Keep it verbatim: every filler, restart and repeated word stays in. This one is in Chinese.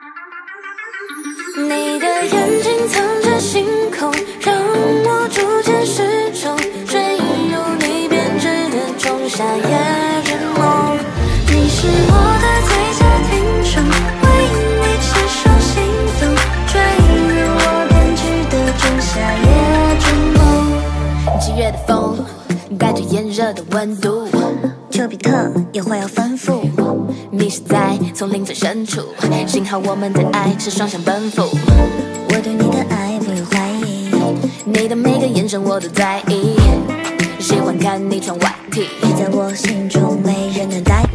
你的眼睛藏着星空，让我逐渐失重，坠入你编织的仲夏夜之梦。你是我的最佳听众，为你牵手心动，坠入我编织的仲夏夜之梦。七月的风，带着炎热的温度， 丘比特也会有吩咐。 你是在丛林最深处，幸好我们的爱是双向奔赴。 我对你的爱不用怀疑， 你的每个眼神我都在意，喜欢看你穿外 T， 你在我心中没人能代